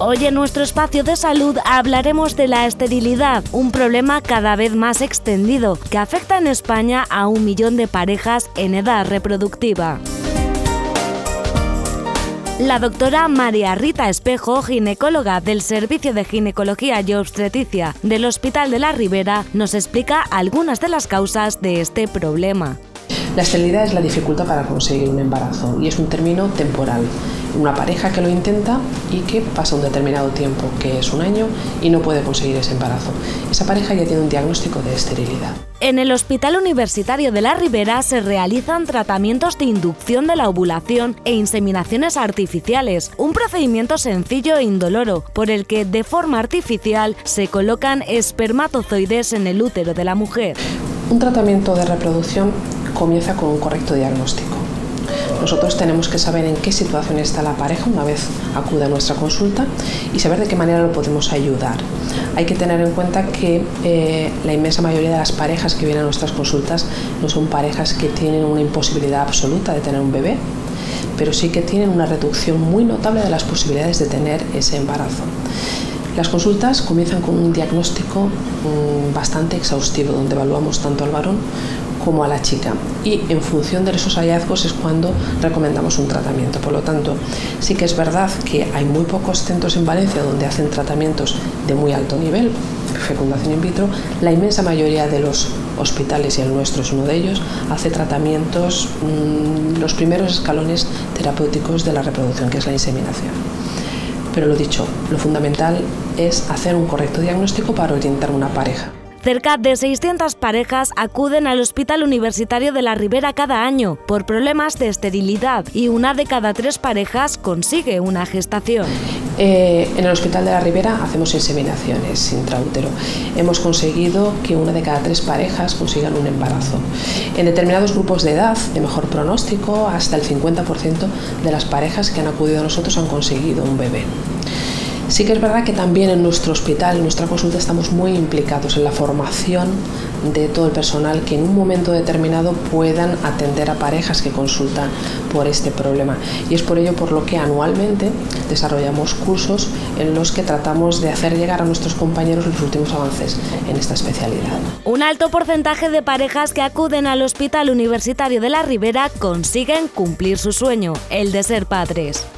Hoy en nuestro espacio de salud hablaremos de la esterilidad, un problema cada vez más extendido que afecta en España a 1 millón de parejas en edad reproductiva. La doctora María Rita Espejo, ginecóloga del Servicio de Ginecología y Obstetricia del Hospital de la Ribera, nos explica algunas de las causas de este problema. La esterilidad es la dificultad para conseguir un embarazo y es un término temporal. Una pareja que lo intenta y que pasa un determinado tiempo, que es 1 año, y no puede conseguir ese embarazo. Esa pareja ya tiene un diagnóstico de esterilidad. En el Hospital Universitario de la Ribera se realizan tratamientos de inducción de la ovulación e inseminaciones artificiales, un procedimiento sencillo e indoloro por el que de forma artificial se colocan espermatozoides en el útero de la mujer. Un tratamiento de reproducción comienza con un correcto diagnóstico. Nosotros tenemos que saber en qué situación está la pareja una vez acude a nuestra consulta y saber de qué manera lo podemos ayudar. Hay que tener en cuenta que la inmensa mayoría de las parejas que vienen a nuestras consultas no son parejas que tienen una imposibilidad absoluta de tener un bebé, pero sí que tienen una reducción muy notable de las posibilidades de tener ese embarazo. Las consultas comienzan con un diagnóstico bastante exhaustivo, donde evaluamos tanto al varón como a la chica, y en función de esos hallazgos es cuando recomendamos un tratamiento. Por lo tanto, sí que es verdad que hay muy pocos centros en Valencia donde hacen tratamientos de muy alto nivel, fecundación in vitro. La inmensa mayoría de los hospitales, y el nuestro es uno de ellos, hace tratamientos, los primeros escalones terapéuticos de la reproducción, que es la inseminación. Pero lo dicho, lo fundamental es hacer un correcto diagnóstico para orientar una pareja. Cerca de 600 parejas acuden al Hospital Universitario de la Ribera cada año por problemas de esterilidad y 1 de cada 3 parejas consigue una gestación. En el Hospital de la Ribera hacemos inseminaciones intraútero. Hemos conseguido que 1 de cada 3 parejas consigan un embarazo. En determinados grupos de edad, de mejor pronóstico, hasta el 50% de las parejas que han acudido a nosotros han conseguido un bebé. Sí que es verdad que también en nuestro hospital, en nuestra consulta, estamos muy implicados en la formación de todo el personal que en un momento determinado puedan atender a parejas que consultan por este problema. Y es por ello por lo que anualmente desarrollamos cursos en los que tratamos de hacer llegar a nuestros compañeros los últimos avances en esta especialidad. Un alto porcentaje de parejas que acuden al Hospital Universitario de la Ribera consiguen cumplir su sueño, el de ser padres.